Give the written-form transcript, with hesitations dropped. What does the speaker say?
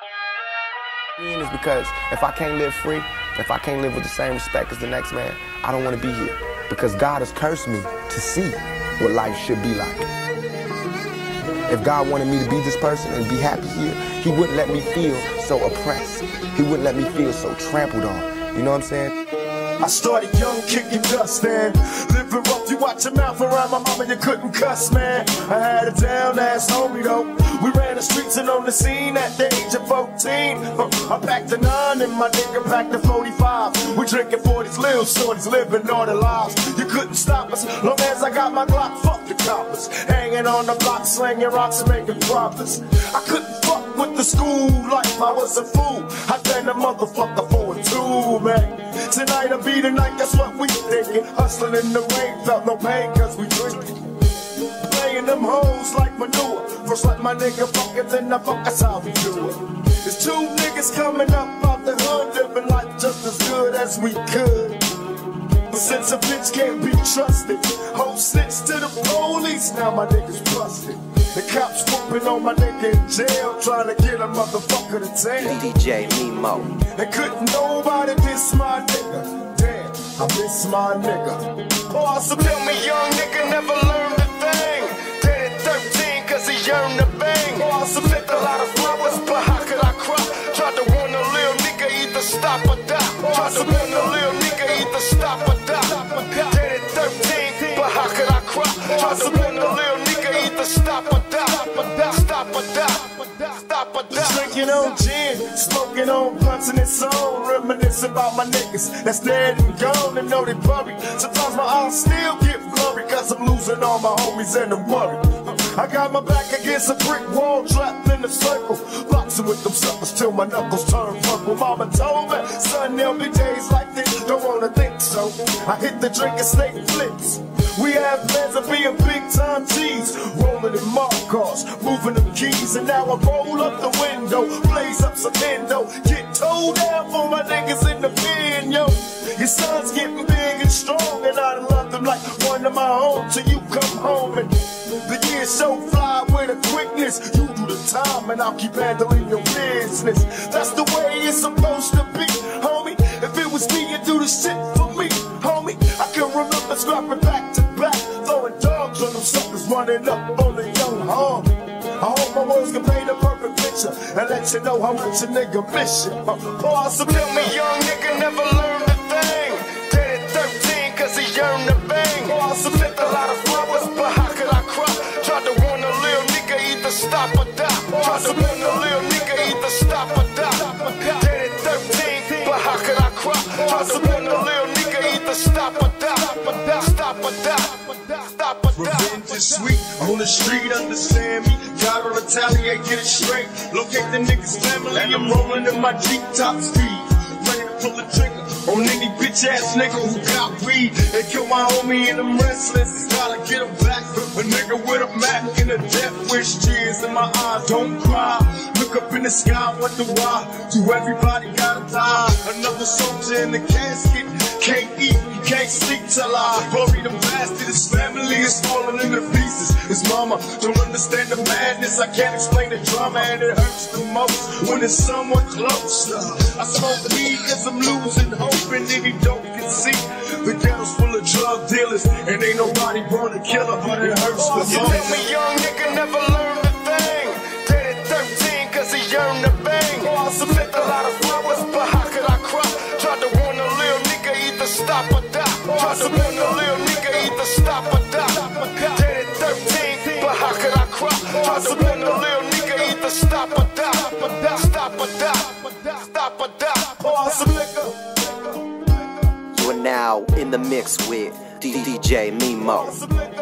Is because if I can't live free, if I can't live with the same respect as the next man, I don't want to be here. Because God has cursed me to see what life should be like. If God wanted me to be this person and be happy here, He wouldn't let me feel so oppressed. He wouldn't let me feel so trampled on. You know what I'm saying? I started young, kicking dust, and living rough. You watch your mouth around my mama, you couldn't cuss, man. I had a down-ass homie, though. We ran the streets and on the scene at the age of 14. I packed a 9 and my nigga packed a 45. We drinking 40s, little shorties, living all the lives. You couldn't stop us, long as I got my Glock, fuck the coppers. Hanging on the block, slinging rocks and making profits. I couldn't fuck with the school life, I was a fool. I done a motherfucker for a tool, man. Tonight be the night, that's what we thinking. Hustling in the rain, felt no pain cause we drinking. Playing them hoes like manure. First let my nigga fuck it, then I fuck, that's how we do it. There's 2 niggas coming up out the hood, living life just as good as we could. But since a bitch can't be trusted, whole snitch to the police, now my niggas busted. The cops whooping on my nigga in jail, trying to get a motherfucker to tail. DJ Nemo. And couldn't nobody diss my nigga. Damn, I miss my nigga. Oh, so tell me young nigga never learned a thing. Dead at 13 cause he yearned to bang. Oh, I submit a lot of flowers, but how could I cry? Tried to warn a little nigga either stop or die. Tried to warn a little nigga either stop or die. Dead at 13, but how could I cry? Tried to warn a little nigga either stop or die. Stop or die. Stop or die. Drinking on gin, smoking on blunts and it's on. Reminiscing about my niggas that's dead and gone and know they buried. Sometimes my eyes still get blurry cause I'm losing all my homies and I'm worried. I got my back against a brick wall, trapped in a circle, boxing with them suckers till my knuckles turn purple. Mama told me, son, there'll be days like this, don't wanna think so. I hit the drink and snake flips. We have plans of being big time G's, rolling in mark cars, moving them keys, and now I roll up the window, blaze up some endo, get towed down for my niggas in the pen, yo. Your son's getting big and strong, and I love them like one of my own till you come home. And the years so fly with a quickness, you do the time and I'll keep handling your business. That's the way it's supposed to be, homie. If it was me, you'd do the shit for me, homie. I can remember scrapping back to back, throwing dogs on them suckers, running up on the young homie. I hope my words can paint a perfect picture and let you know how much a nigga miss you. Oh, so tell me young nigga never learned a thing. Dead at 13 cause he yearned to bang. Oh, I submit a lot of flowers, but how could I cry? Tried to warn a little nigga either stop or die. Tried to warn a little nigga either stop or die. Dead at 13, but how could I cry? Tried to warn a little nigga either stop or die. Stop or die. Stop or die. Revenge is sweet on the street, understand me. Gotta retaliate, get it straight. Locate the nigga's family, and I'm rolling in my Jeep top speed. Ready to pull the trigger on any bitch ass nigga who got weed. They kill my homie and I'm restless, gotta get him back. A nigga with a Mac and a death wish, tears in my eyes, don't cry. Look up in the sky, wonder why. Do everybody gotta die? Another soldier in the casket, can't eat, you can't sleep till I bury them bastard. His family is falling into pieces. His mama don't understand the madness. I can't explain the drama and it hurts the most when it's someone close. I smoke weed cause I'm losing hope and any dope can see. The ghetto's full of drug dealers and ain't nobody born a killer, but it hurts the most. You tell me young nigga never learned a thing. Dead at 13 cause he yearned to bang. Oh, I submit a lot of flowers, but how could I cry? Tried to warn a little nigga either stop or die. Tried to warn a little nigga either stop or die. Dead at 13, but how could I cry? Tried to warn a little nigga either stop or die. Stop or die. Stop or die. Oh, some liquor. You are now in the mix with DJ Nemo.